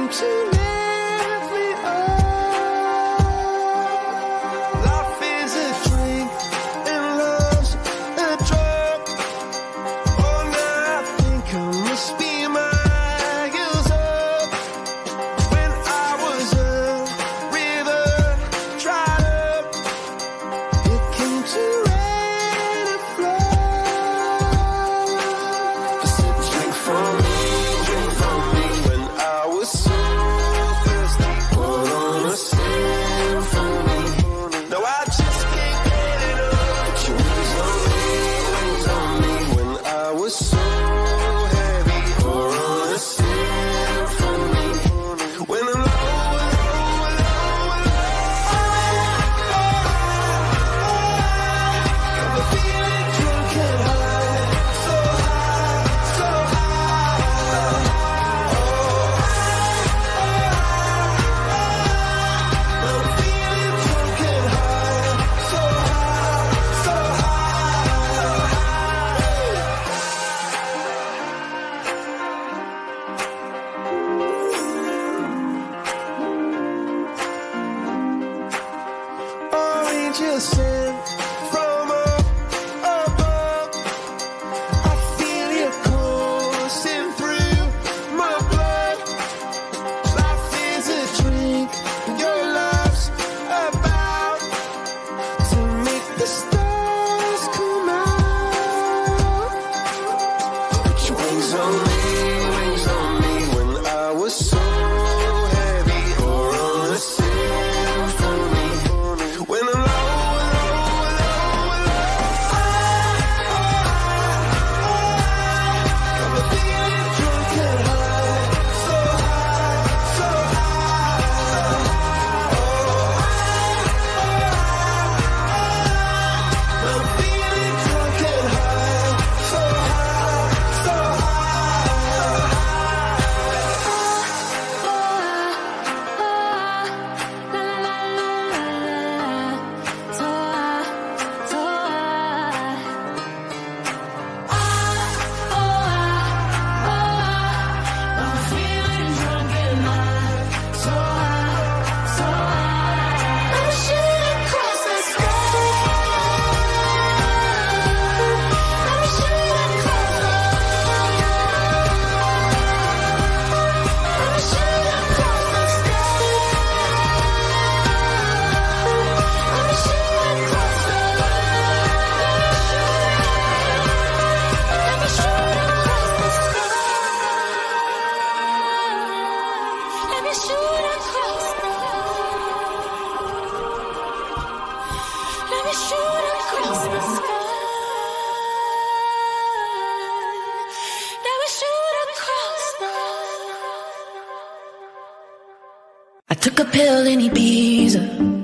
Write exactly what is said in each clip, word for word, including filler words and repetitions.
Took a pill in Ibiza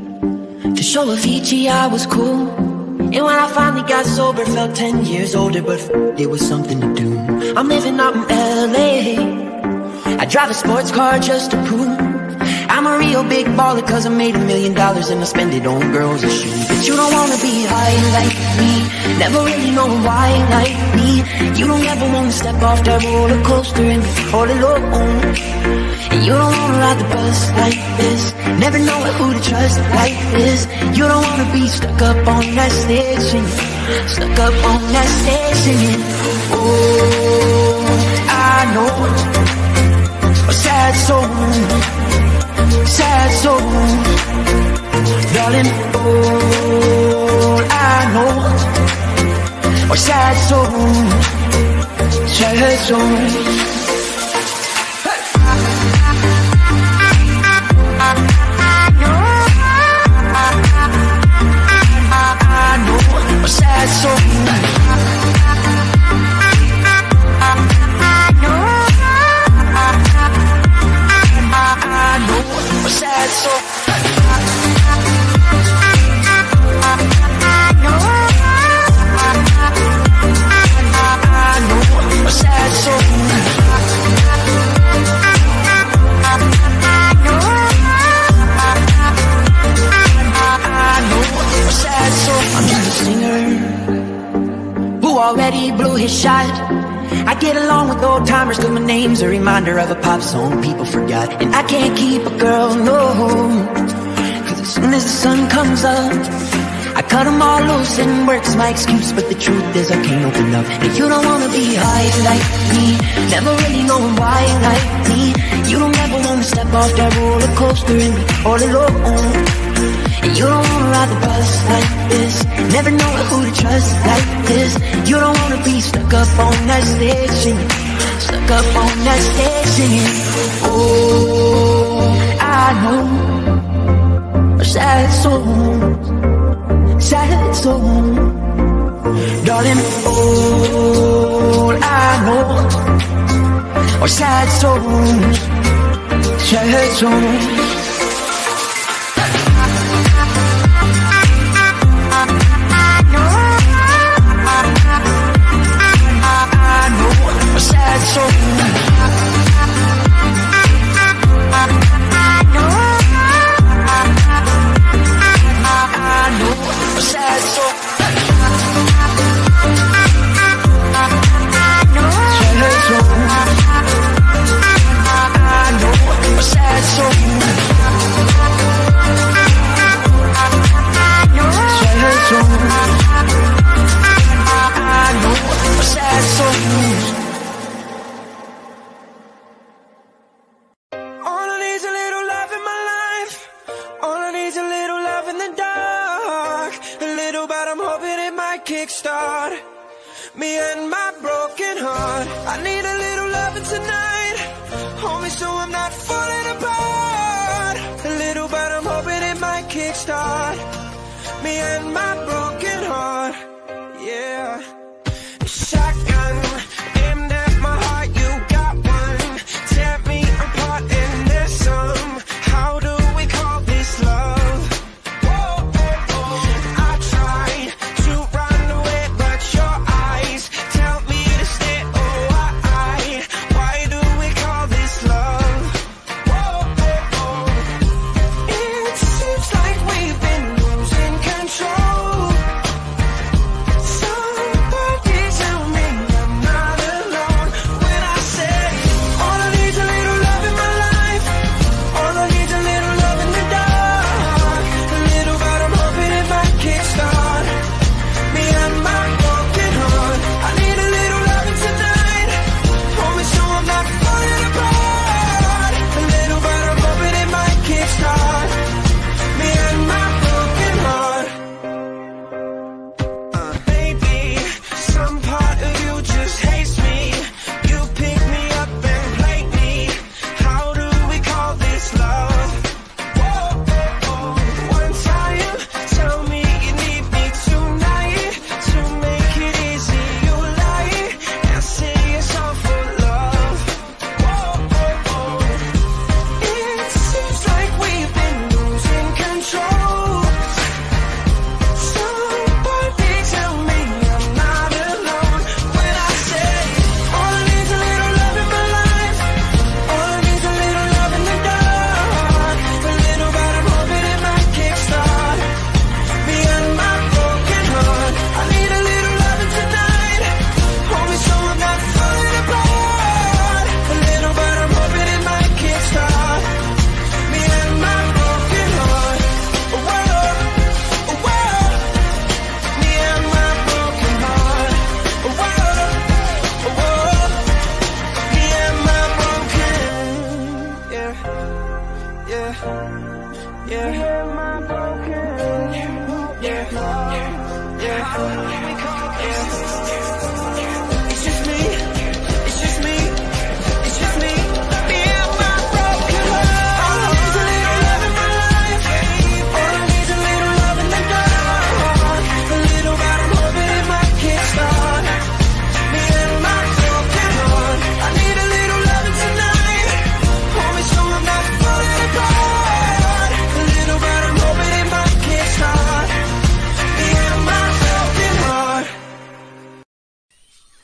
to show Avicii I was cool. And when I finally got sober, felt ten years older, but f it was something to do. I'm living out in L A. I drive a sports car just to prove I'm a real big baller, cause I made a million dollars and I spend it on girls and shoes. But you don't wanna be high like me, never really know why like me. You don't ever wanna step off that roller coaster and be all alone. And you don't wanna ride the bus like this, never know who to trust like this. You don't wanna be stuck up on that stage singing, stuck up on that stage singing. Oh, I know a sad soul, sad soul, darling. All I know are sad souls, sad souls. Sad soul, I know, sad soul. Already blew his shot. I I get along with old timers cause my name's a reminder of a pop song people forgot. And I can't keep a girl, no, cause as soon as the sun comes up, I cut them all loose and work's my excuse. But the truth is I can't open up. And you don't wanna be high like me, never really knowing why like me. You don't ever wanna step off that roller coaster and be all alone. And you don't wanna ride the bus like this, never knowing who to trust like this. You don't wanna be stuck up on that stage singing, stuck up on that stage singing. Oh, I know a sad song, sad song, darling. All I know are sad songs, sad songs. Kickstart me and my broken heart. I need a little loving tonight, homie, so I'm not falling apart. A little, but I'm hoping it might kickstart me and my broken heart. Yeah, shotgun aimed at my heart. You got one, tear me apart, and there's some. How do we call this love? Whoa, oh, oh. I tried to run away, but your eyes tell me to stay. Oh, why, why do we call this love? Whoa, oh, oh. It seems like we've been losing control. Somebody tell me I'm not alone when I say all I need's a little love in my life. All I need's a little love in the dark. A little, but I'm hoping it might kickstart me and my broken heart. I need a little loving tonight, homie, so I'm not falling apart. A little, but I'm hoping it might kickstart me and my broken heart. Uh, baby, some part of you just hates me. You pick me up and play me. How do we call this love? Whoa, oh, oh. One time, tell me you need me tonight. To make it easy, you lie and say it's all for love. Whoa, oh, oh. It seems like we've been losing control. Somebody tell me I'm not alone when I say all I need's a little love in my life. All I need's a little love in the dark. A little, but I'm hoping it might kickstart me and my broken heart. I need a little loving tonight, homie, so I'm not falling apart. A little, but I'm hoping it might kickstart me and my broken heart. Whoa, whoa, me and my broken heart. Whoa, whoa, me and my broken, yeah, yeah, yeah, me and my broken, yeah, yeah, yeah. It's just me, it's just me, it's just me, me and my broken heart. All I need's a little love in my life. All I need's a little love in the dark. A little, but I'm hoping it might kickstart me and my broken heart. I need a little loving tonight, homie, so I'm not falling apart. A little, but I'm hoping it might kickstart me and my broken heart.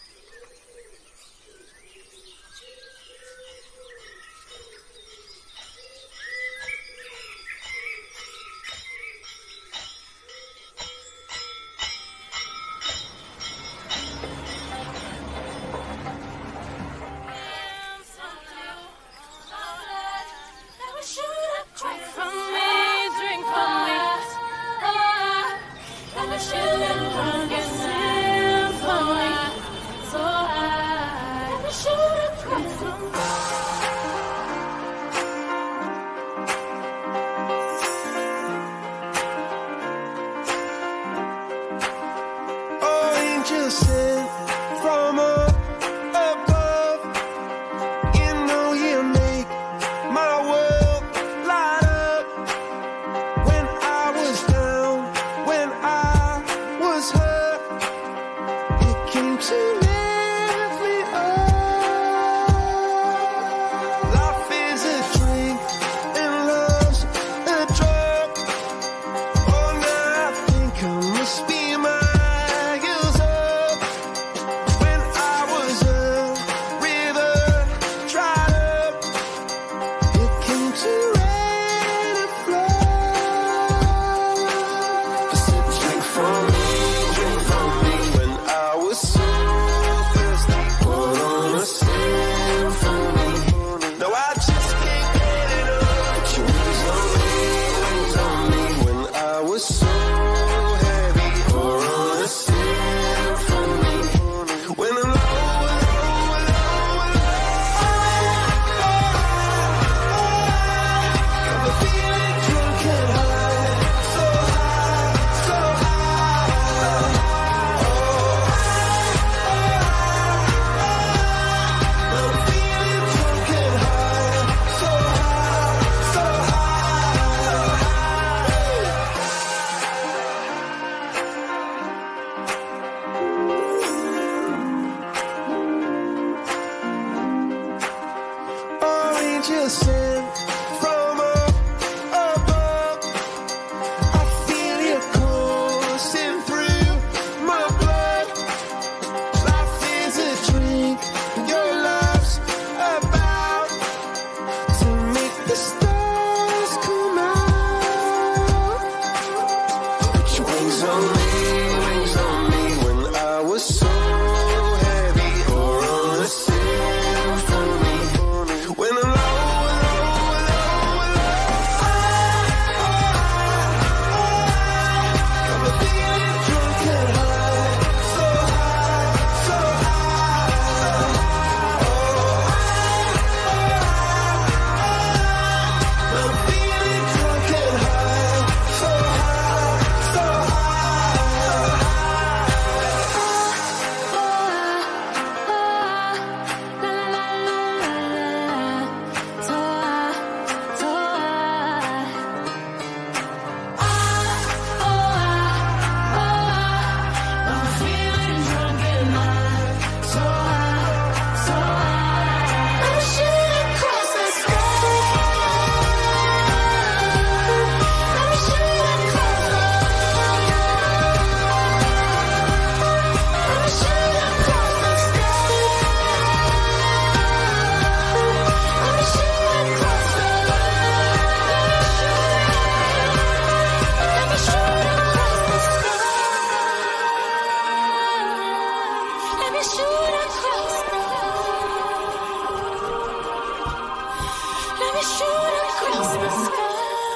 across the sky.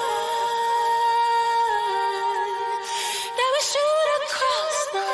Never shoot across the.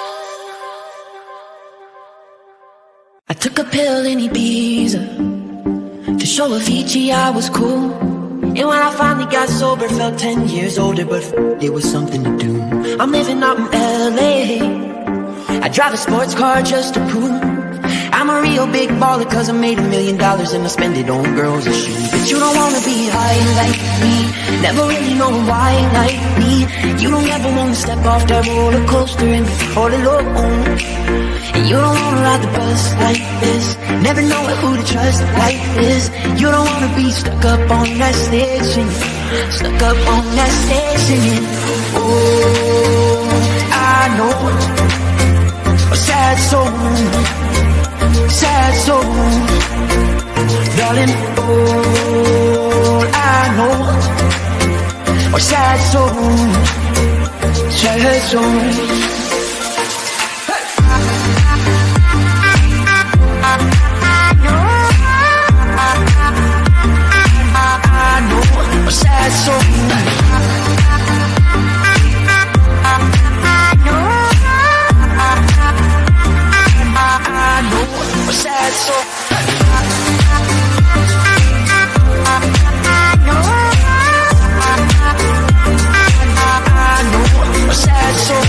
I took a pill in Ibiza to show Avicii I was cool. And when I finally got sober, felt ten years older, but f- it was something to do. I'm living out in L A. I drive a sports car just to prove I'm a real big baller, cause I made a million dollars and I spend it on girls and shoes. But you don't wanna be high like me, never really know why like me. You don't ever wanna step off that roller coaster and be all alone. And you don't wanna ride the bus like this, never know who to trust like this. You don't wanna be stuck up on that stage singing, stuck up on that stage singing. Oh, I know a sad soul, sad soul, darling. All I know are sad souls, sad souls. Sad soul. Sad soul. Sad soul.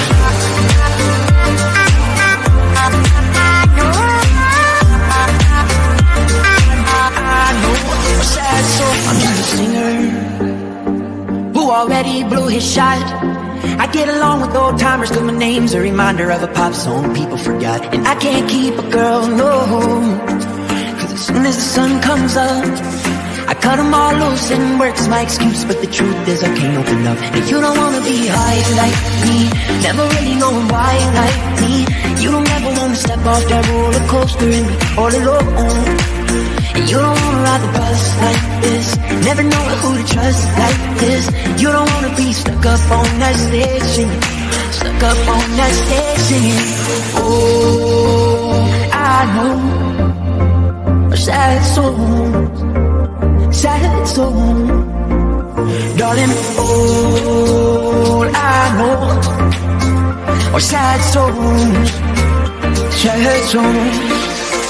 I'm just a singer who already blew his shot. I get along with old timers cause my name's a reminder of a pop song people forgot. And I can't keep a girl, no, cause as soon as the sun comes up I cut them all loose and work's my excuse. But the truth is I can't open up. And you don't wanna be high like me, never really knowing why like me. You don't ever wanna step off that roller coaster and be all alone. And you don't wanna ride the bus like this, never know who to trust like this. You don't wanna be stuck up on that stage singing, stuck up on that stage singing. Oh, I know a sad soul, sad soul, darling. All I know are sad souls, sad souls.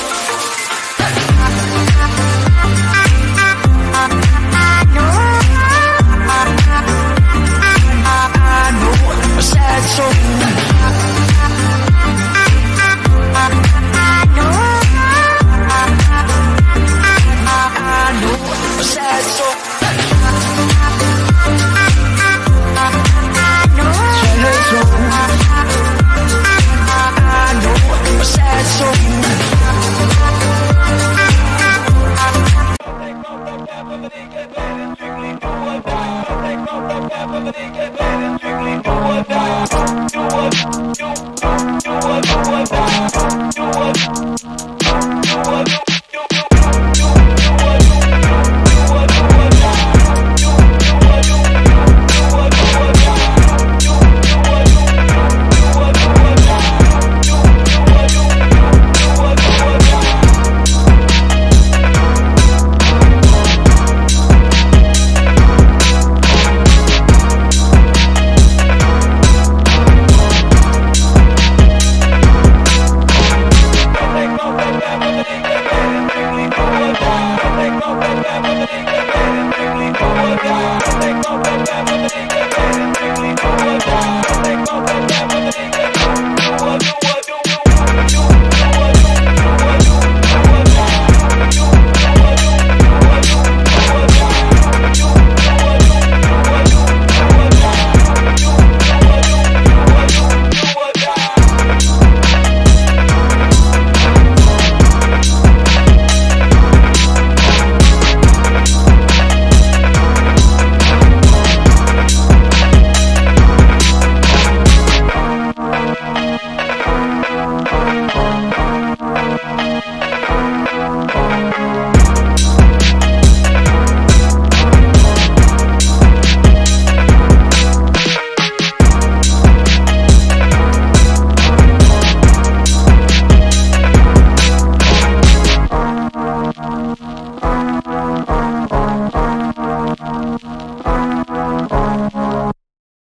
Sad soul. Sad soul. Sad soul. Do what, do what, do what, do what, do what.